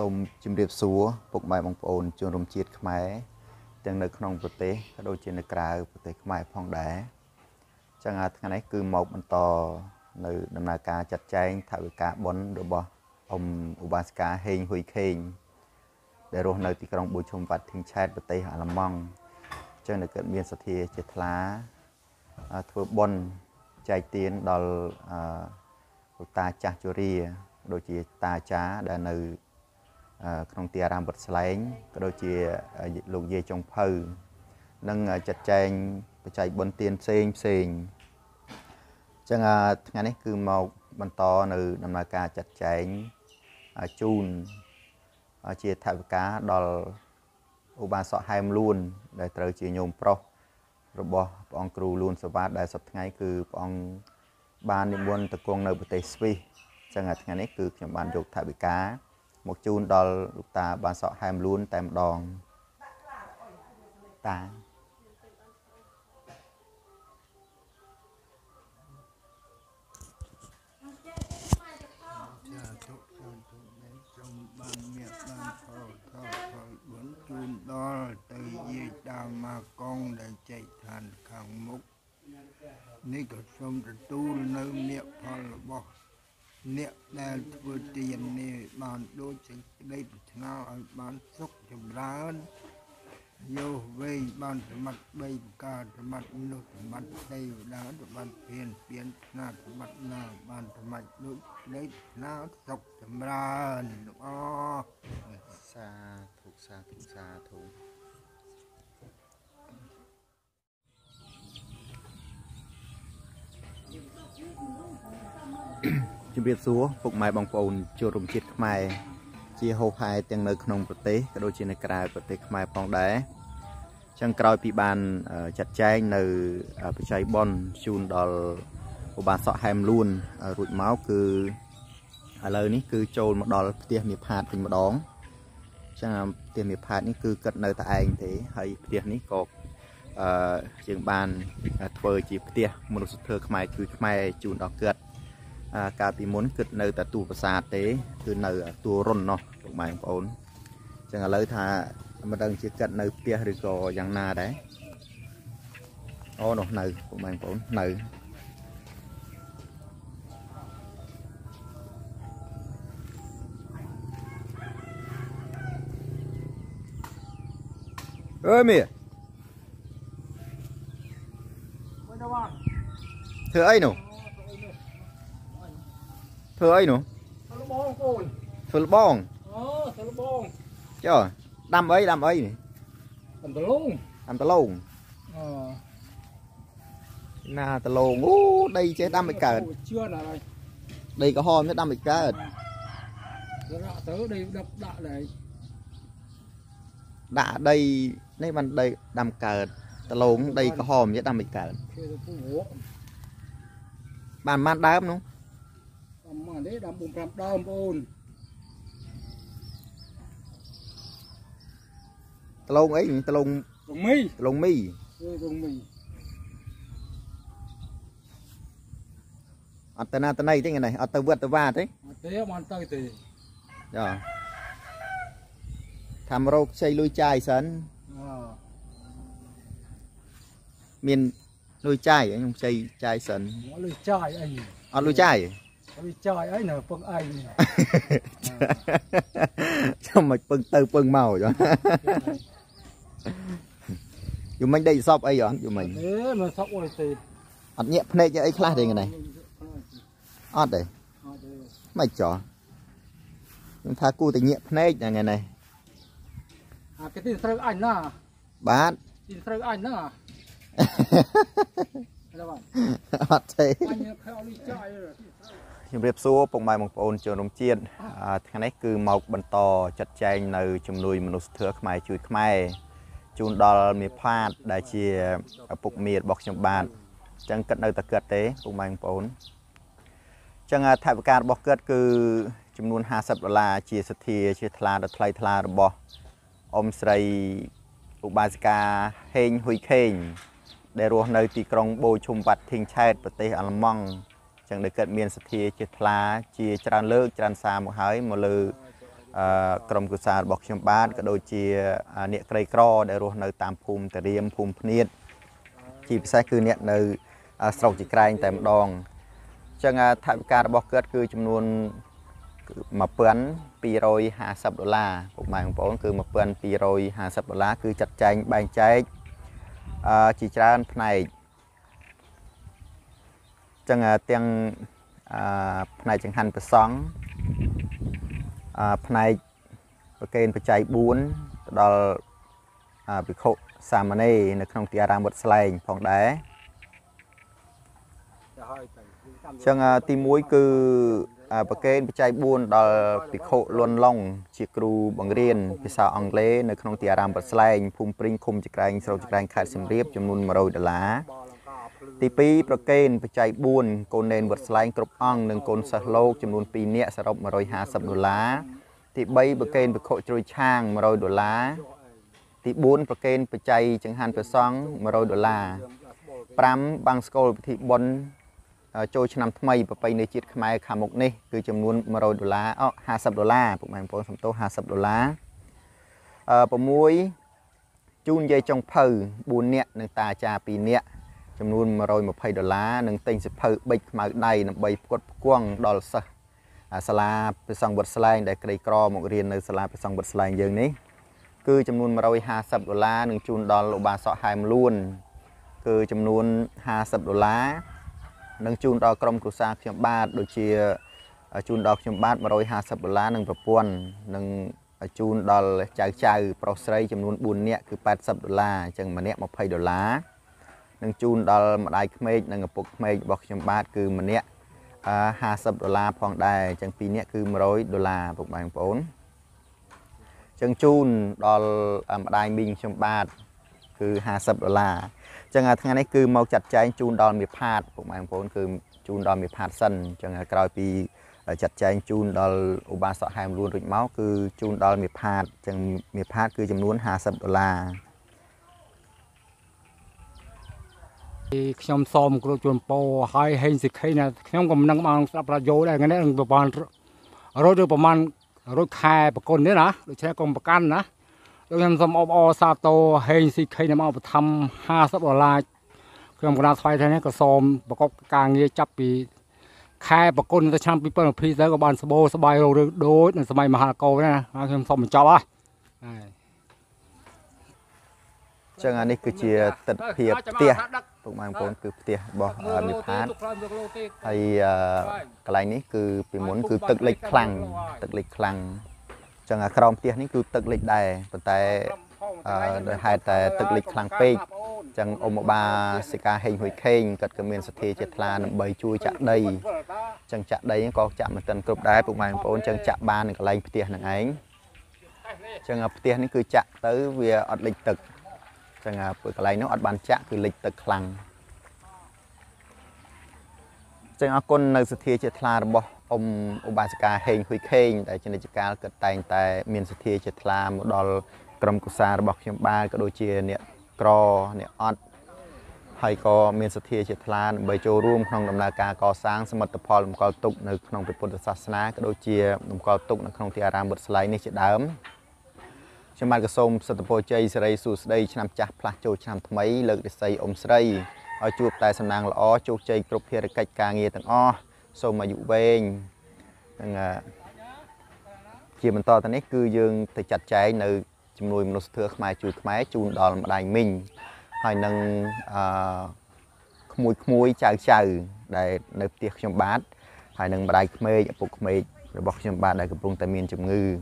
សូមជម្រាបសួរពុកម៉ែបងប្អូនជនរួមជាតិខ្មែរទាំងនៅក្នុងប្រទេសក៏ដូចជានៅក្រៅប្រទេសខ្មែរផងដែរចឹងថ្ងៃនេះគឺមកបន្តនៅដំណើរការចាត់ចែងថវិកាបុណ្យរបស់អ៊ំឧបាសិកាហេងហ៊ុយខេងដែលរស់នៅទីក្រុងប៊ូឈុំវត្តធីងឆែតប្រទេសអាល្លឺម៉ង់ចឹងនៅកើតមានសទ្ធាជាថ្លាធ្វើបុណ្យចែកទានដល់លោកតាចាស់ជរាដូចជាតាចាដែលនៅក្នុងទីអារាមវត្តស្លែងក៏ដូចជាលោកយាយចុងភៅនិងចាត់ចែងបច្ច័យបុណ្យទានផ្សេងអញ្ចឹងថ្ងៃនេះគឺមកបន្តនៅដំណើរការចាត់ចែងជូនជាថវិកាដល់ឧបាសកហែមលួនដែលត្រូវជាញោមប្រុសរបស់ព្រះអង្គគ្រូលួនសវ៉ាតដែលសប្តាហ៍ថ្ងៃគឺព្រះអង្គបាននិមន្តទៅគង់នៅប្រទេសស្វីសអញ្ចឹងថ្ងៃនេះគឺខ្ញុំបានយកថវិកាមកជូនដល់លោកតាបានសក់ហែមលួនតែម្ដងតាបានមានបានផលបុណ្យជូនដល់ទៅយាយតាម៉ាកុងដែលចែកឋានខាងមុខនេះក៏សូមទទួលនៅមេផលរបស់អ្នកដែលធ្វើទាននេះបានដូចសេចក្តីប្រាថ្នាឲ្យបានសុខចម្រើនយោវែងបានសម្បត្តិ3ប្រការសម្បត្តិមនុស្សសម្បត្តិទេវតាសម្បត្តិពៀនស្នាសម្បត្តិណាបានសម្បត្តិដូចក្តីប្រាថ្នាសុខចម្រើនអសាធុជំរាបសួរពុកម៉ែបងប្អូនចូលរួមជាតិខ្មែរជាហូបហែទាំងនៅក្នុងប្រទេសក៏ដូចជានៅក្រៅប្រទេសខ្មែរផងដែរចឹងក្រោយពីបានចាត់ចែងនៅបច្ច័យបុណ្យជូនដល់ឧបាសកហែមលួនរួចមកគឺឥឡូវនេះគឺចូលមកដល់ផ្ទះមេផាតវិញម្ដងចឹងផ្ទះមេផាតនេះគឺគិតនៅតែឯងទេហើយផ្ទះនេះក៏យើងបានធ្វើជាផ្ទះមនុស្សធម៌ខ្មែរគឺខ្មែរជូនដល់គាត់កាលពីមុនគិតនៅតែទូប្រាសាទទេគឺនៅទូរុននោះពុកម៉ែបងប្អូនចឹងឥឡូវថាមិនដឹងជាគិតនៅផ្ទះឬក៏យ៉ាងណាដែរអូនោះនៅពុកម៉ែបងប្អូននៅអើយមីធ្វើអីនោះធ្វើអីនោះធ្វើលបងកូនធ្វើលបងធ្វើលបងចុះដាំអីនេះដាំតលងណាតលងអូដីចេះដាំមិនកើតជឿនហើយដីក្រហមនេះដាំមិនកើតទៅដីដាក់ដីនេះបានដីដាំកើតតលងដីក្រហមនេះដាំមិនកើតបានដើមនោះដាំមកនេះដាំ4-5ដើមបងអូនតលងអីតលងមីអត់ទៅណាទៅណីទេថ្ងៃនេះអត់ទៅវត្តទៅវាទេអត់ទេបានទៅទេចាថាមរោគខ្ចីលុយចាយសិនមានលុយចាយខ្ញុំខ្ចីចាយសិនលុយចាយអីអត់លុយចាយអីនៅពឹងអីចាំមិនពឹងទៅពឹងមកចុះយូរមិញដេកសពអីអត់យូរមិញទេមិនសពអីទេអត់ញាក់ភ្នែកអីខ្លះទេថ្ងៃនេះអត់ទេមិនចោះខ្ញុំថាគូតែញាក់ភ្នែកថ្ងៃនេះគេទីត្រូវអញណាបាទទីត្រូវអញណាអត់ទេជំរាបសួរពុកម៉ែបងប្អូនជនរួមជាតិថ្ងៃនេះគឺមកបន្តចាត់ចែងនៅជំនួយមនុស្សធម៌ខ្មែរជួយខ្មែរជូនដល់មេផាតដែលជាឪពុកមារបស់ខ្ញុំបាទអញ្ចឹងគិតនៅតែគិតទេពុកម៉ែបងប្អូនអញ្ចឹងថវិការបស់គាត់គឺចំនួន$50ជាសទ្ធាជាថ្លាដល់ថ្លៃថ្លារបស់អ៊ំស្រីឧបាសិកាហេងហ៊ុយខេងដែលរស់នៅទីក្រុងបូឈុំវត្តធីងឆែតប្រទេសអាល្លឺម៉ង់ចឹងដែលកើតមានសទ្ធាជាថ្លាជាច្រើនលើកច្រើនសារមកហើយមកលើក្រុមគ្រួសាររបស់ខ្ញុំបាទក៏ដូចជាអ្នកក្រីក្រដែលរស់នៅតាមភូមិតារៀមភូមិភ្នៀតជាពិសេសគឺអ្នកនៅស្រុកជីក្រែងតែម្ដងអញ្ចឹងថវិការបស់គាត់គឺចំនួន$1250ពុកម៉ែបងប្អូនគឺ$1250គឺចាត់ចែងបែងចែកជាច្រើនផ្នែកអញ្ចឹងទាំងផ្នែកចង្ហាន់ព្រះសង្ឃផ្នែកប្រគេនបច្ច័យ4ទៅដល់ភិក្ខុសាមណេរនៅក្នុងទីអារាមវត្តស្លែងផងដែរអញ្ចឹងទី1គឺប្រគេនបច្ច័យ4ដល់ភិក្ខុលន់ឡុងជាគ្រូបង្រៀនភាសាអង់គ្លេសនៅក្នុងទីអារាមវត្តស្លែងភូមិព្រីងឃុំចក្រែងស្រុកចក្រែងខេត្តសៀមរាបចំនួន$100ទី2ប្រគេនបច្ច័យ4កូននេនវត្តស្លែងគ្រប់អង្គនិងកូនសិស្សលោកចំនួន2នាក់សរុប$150ទី3ប្រគេនភិក្ខុជ្រួយឆាង$100ទី4ប្រគេនបច្ច័យចង្ហាន់ព្រះសង្ឃ$100 5បាំងស្កូលពិធីបុណ្យចូលឆ្នាំថ្មីប្រពៃណីជាតិខ្មែរខាងមុខនេះគឺចំនួន$100$50ពុកម៉ែបងប្អូនសំទោស$50 6ជូនយាយចុងភៅ4នាក់និងតាអាចារ្យ2នាក់ចំនួន$120និងទិញសិភៅប៊ិចខ្មៅដៃដើម្បីផ្គត់ផ្គង់ដល់សិស្សសាលាព្រះសង្ឃវត្តស្លែងដែលក្រីក្រមករៀននៅសាលាព្រះសង្ឃវត្តស្លែងយើងនេះគឺចំនួន$150និងជូនដល់ឧបាសកហែមលួនគឺចំនួន$50និងជូនដល់ក្រុមគ្រួសារខ្ញុំបាទដូចជាជូនដល់ខ្ញុំបាទ$150និងប្រពន្ធនិងជូនដល់ចៅប្រុសស្រីចំនួន4នាក់គឺ$80អញ្ចឹងម្នាក់$20និងជូនដល់ម្ដាយក្មេកនិងឪពុកក្មេករបស់ខ្ញុំបាទគឺម្នាក់$50ផងដែរអញ្ចឹង2នាក់គឺ$100ពុកម៉ែបងប្អូនអញ្ចឹងជូនដល់ម្ដាយមីងខ្ញុំបាទគឺ$50អញ្ចឹងថ្ងៃនេះគឺមកចាត់ចែងជូនដល់មេផាតពុកម៉ែបងប្អូនគឺជូនដល់មេផាតសិនអញ្ចឹងក្រោយពីចាត់ចែងជូនដល់ឧបាសកហែមលួនរួចមកគឺជូនដល់មេផាតអញ្ចឹងមេផាតគឺចំនួន$50 ខ្ញុំសូមគ្រូជួនពោឲ្យហេងសិក្ខីណាខ្ញុំក៏មិននឹងបានស្ដាប់រ៉ាឌីយ៉ូដែរថ្ងៃនេះប្រហែលរត់ឬប្រហែលរត់ខែប្រគុណនេះណាដូច្នេះកុំប្រកាន់ណាដូចខ្ញុំសូមអបអរសាទរហេងសិក្ខីណាមកឧបត្ថម្ភ$50ខ្ញុំកណាត់ថ្លៃថ្ងៃនេះក៏សូមប្រកបការងារចាប់ពីខែប្រគុណទៅឆ្នាំ2020ទៅក៏បានស្បោស្បាយរកដូចនៅសម័យមហានគរណាខ្ញុំសូមបញ្ចប់ហើយចឹងអានេះគឺជាទិដ្ឋភាពផ្ទះពុកម៉ែបងប្អូនគឺផ្ទះរបស់មេផាតហើយកន្លែងនេះគឺពីមុនគឺទឹកលិចខ្លាំងចឹងក្រោមផ្ទះនេះគឺទឹកលិចដែរប៉ុន្តែដោយហេតុតែទឹកលិចខ្លាំងពេកចឹងអ៊ំបាសិកាហេងហ៊ុយខេងគាត់ក៏មានសទ្ធាជ្រះថ្លាដើម្បីជួយចាក់ដីចឹងចាក់ដីក៏ចាក់មិនទាន់គ្រប់ដែរពុកម៉ែបងប្អូនចឹងចាក់បាននៅកន្លែងផ្ទះនឹងឯងចឹងផ្ទះនេះគឺចាក់ទៅវាអត់លិចទឹកចឹងកន្លែងនោះអត់បានចាក់គឺលិចទឹកខ្លាំងចឹងអរគុណនៅសទ្ធាជ្រះថ្លារបស់អ៊ំឧបាសិកាហេងហ៊ុយខេងដែលជានិច្ចកាលគាត់តែងតែមានសទ្ធាជ្រះថ្លាមកដល់ក្រុមគ្រួសាររបស់ខ្ញុំបាទក៏ដូចជាអ្នកក្រអ្នកអត់ហើយក៏មានសទ្ធាជ្រះថ្លាដើម្បីចូលរួមក្នុងដំណើរការកសាងសមិទ្ធផលរំកិលទុកនៅក្នុងពុទ្ធសាសនាក៏ដូចជារំកិលទុកនៅក្នុងទីអារាមវត្តស្លែងនេះជាដើមខ្ញុំបាទក៏សូមសិទ្ធិពរជ័យសិរីសួស្តីឆ្នាំចាស់ផ្លាស់ចូលឆ្នាំថ្មីលើករាសីអ៊ំស្រីឲ្យជួបតែសំណាងល្អជោគជ័យគ្រប់ភារកិច្ចការងារទាំងអស់សូមអាយុវែងនិងជាបន្តទៅនេះគឺយើងទៅចាត់ចែងនៅជំនួយមនុស្សធម៌ខ្មែរជួយខ្មែរជូនដល់ម្ដាយមីងហើយនឹងក្មួយចៅដែលនៅផ្ទះខ្ញុំបាទហើយនឹងម្ដាយក្មេកឪពុកក្មេករបស់ខ្ញុំបាទដែលកំពុងតែមានជំងឺ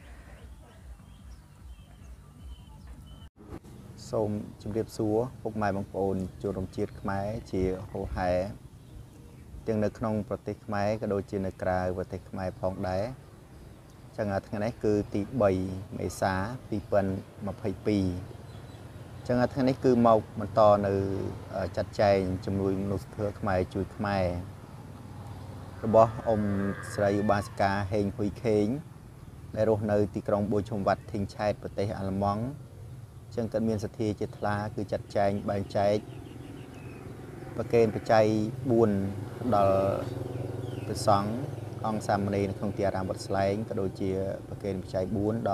សូមជម្រាបសួរពុកម៉ែបងប្អូនជនរួមជាតិខ្មែរជាហូហែទាំងនៅក្នុងប្រទេសខ្មែរក៏ដូចជានៅក្រៅប្រទេសខ្មែរផងដែរចឹងថ្ងៃនេះគឺទី3មេសា2022ចឹងថ្ងៃនេះគឺមកបន្តនៅចាត់ចែងជំនួយមនុស្សធម៌ខ្មែរជួយខ្មែររបស់អ៊ំស្រីឧបាសិកាហេងហ៊ុយខេងដែលរស់នៅទីក្រុងបួយឈុំវត្តធីងឆែតប្រទេសអាល្លឺម៉ង់ចឹងគាត់មានសទ្ធាជ្រះថ្លាគឺចាត់ចែងបែងចែកប្រគេនបច្ច័យ4ដល់ព្រះសង្ឃអង្គសាមណេរនៅក្នុងទីអារាមវត្តស្លែងក៏ដូចជាប្រកេនបច្ច័យ4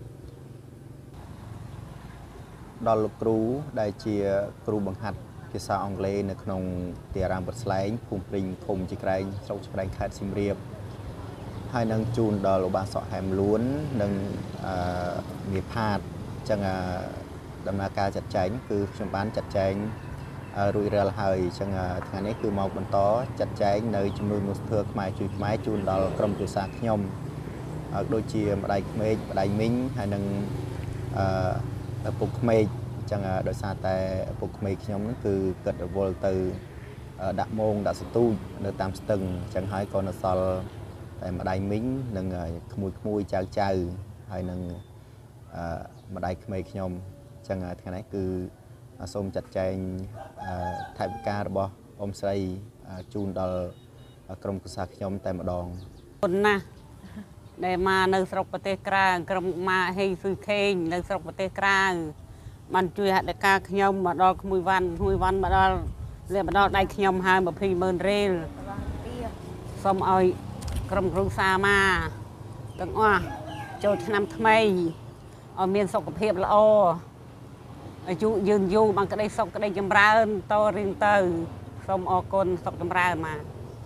ដល់លោកគ្រូដែលជាគ្រូបង្ហាត់ភាសាអង់គ្លេសនៅក្នុងទីអារាមវត្តស្លែងភូមិព្រីងឃុំជីក្រែងស្រុកជីក្រែងខេត្តសៀមរាបហើយនឹងជូនដល់ឧបាសកហែមលួននិងមេផាតអញ្ចឹងដំណើរការចាត់ចែងគឺខ្ញុំបានចាត់ចែងរួចរាល់ហើយអញ្ចឹងថ្ងៃនេះគឺមកបន្តចាត់ចែងនៅជំនួយមួយស្ទើរខ្មែរជួយខ្មែរជូនដល់ក្រុមគ្រួសារខ្ញុំដូចជាម្ដាយក្មេកម្ដាយមីងហើយនឹងឪពុកក្មេកអញ្ចឹងដោយសារតែឪពុកក្មេកខ្ញុំគឺគិតរវល់ទៅដាក់មងដាក់សន្ទូចនៅតាមស្ទឹងអញ្ចឹងហើយក៏នៅសល់តែម្ដាយមីងនិងក្មួយចៅហើយនឹងម្ដាយក្មេកខ្ញុំអញ្ចឹងថ្ងៃនេះគឺសូមចាត់ចែងថវិការបស់អ៊ំស្រីជូនដល់ក្រុមគ្រួសារខ្ញុំតែម្ដងគុណណាស់ដែលមកនៅស្រុកប្រទេសក្រៅក្រុមមកហេងស៊ុយខេងនៅស្រុកប្រទេសក្រៅបានជួយហត្ថការខ្ញុំមកដល់ក្មួយវ៉ាន់មកដល់ដៃខ្ញុំហើយ20,000រៀលសូមឲ្យក្រុមគ្រួសារមកទាំងអស់ចូលឆ្នាំថ្មីឲ្យមានសុខភាពល្អអាយុយឺនយូរបានក្តីសុខក្តីចម្រើនតរៀងទៅសូមអរគុណសុខចម្រើនមក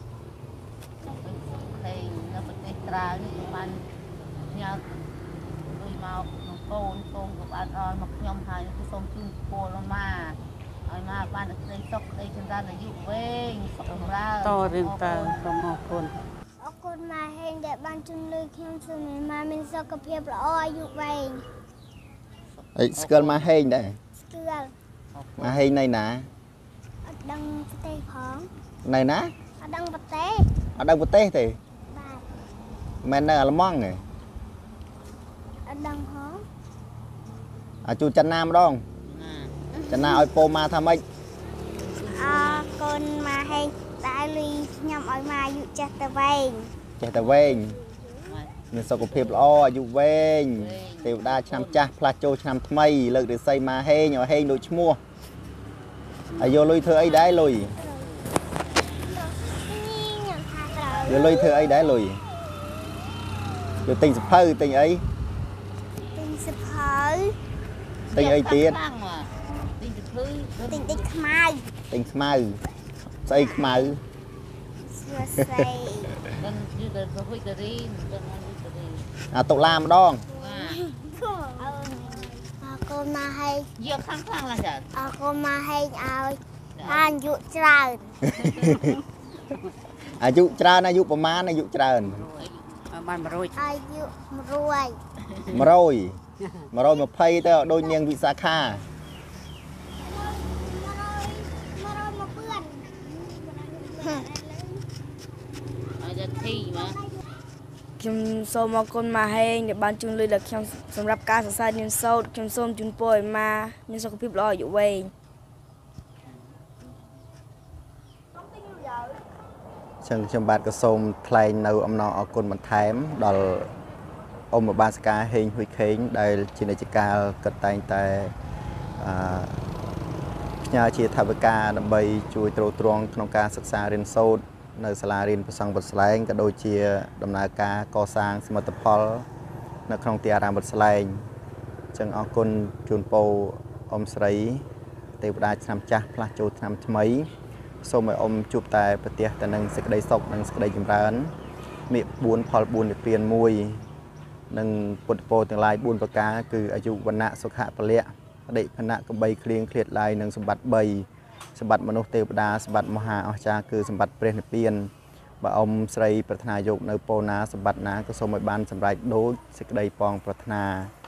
នៅប្រទេសក្រៅនេះបានញ៉ាំដូចមកកូនក៏បានអរមកខ្ញុំហើយគឺសូមជូនពលមកឲ្យមកបានក្តីសុខក្តីចម្រើនអាយុវែងសុខចម្រើនតរៀងទៅសូមអរគុណអរគុណម៉ែហេងដែលបានជួយលើខ្ញុំសូមម៉ែមានសុខភាពល្អអាយុវែងអីស្គាល់ម៉ែហេងដែរស្គាល់ម៉ែហេងនៅណាអត់ដឹងប្រទេសផងនៅណាអត់ដឹងប្រទេសអត់ដឹងប្រទេសទេបាទមែននៅអាល្លឺម៉ង់ទេអត់ដឹងផងជូនចិនណាម្ដងចិនណាឲ្យពោមកថាម៉េចអរគុណម៉ែហេងដែលលីខ្ញុំឲ្យម៉ែអាយុចេះតែវែងមានសុខភាពល្អអាយុវែងទេវតាឆ្នាំចាស់ផ្លាស់ចូលឆ្នាំថ្មីលើករិស័យម៉ាហេងឲ្យហេងដូចឈ្មោះហើយយកលុយធ្វើអីដែរលុយយកលុយធ្វើអីដែរលុយយកទិញសភៅទិញអីទិញសភៅទិញអីទៀតទិញសភៅទិញខ្មៅស្អីខ្មៅស្អីដឹងយឺតទៅហុយទៅរីតុលាម្ដងអរគុណម៉ែហេងយកខ្លាំងឡើងចាអរគុណម៉ែហេងឲ្យអាយុច្រើនអាយុច្រើនអាយុប្រមាណអាយុច្រើនបាន100 អាយុ 120ទៅដូចនាងវិសាខាឲ្យតែធីមកខ្ញុំសូមអរគុណម៉ាហេងដែលបានជួយលើដល់ខ្ញុំសម្រាប់ការសរសើររៀនសូត្រខ្ញុំសូមជូនពរឲ្យម៉ាមានសុខភាពល្អអាយុវែងចឹងខ្ញុំបាទក៏សូមថ្លែងនៅអំណរអគុណបន្ថែមដល់អ៊ំឧបាសិកាហេងហ៊ុយខេងដែលជានិច្ចកាលក៏តែងតែផ្ញើជាថវិកាដើម្បីជួយទ្រទ្រង់ក្នុងការសិក្សារៀនសូត្រនៅសាលារៀនប្រសង់វត្តស្លែងក៏ដូចជាដំណើរការកសាងសមិទ្ធផលនៅក្នុងទីអារាមវត្តស្លែងចឹងអរគុណជូនពរអ៊ំស្រីទេវតាឆ្នាំចាស់ផ្លាស់ចូលឆ្នាំថ្មីសូមឲ្យអ៊ំជួបតែប្រទះតែនឹងសេចក្តីសុខនិងសេចក្តីចម្រើនមេ4ផល4និព្វាន1និងពុទ្ធពរទាំងឡាយ4ប្រការគឺអាយុវណ្ណៈសុខៈពលៈបដិភណៈកំបីគ្លៀងឃ្លាតឡាយនិងសម្បត្តិ3សម្បត្តិមនុស្សទេវតាសម្បត្តិមហាអស្ចារ្យគឺសម្បត្តិព្រះនិព្វានបើអ៊ំស្រីប្រាថ្នាយកនៅពរណាសម្បត្តិណាក៏សូមឲ្យបានសម្រេចដូចសេចក្តីប៉ងប្រាថ្នា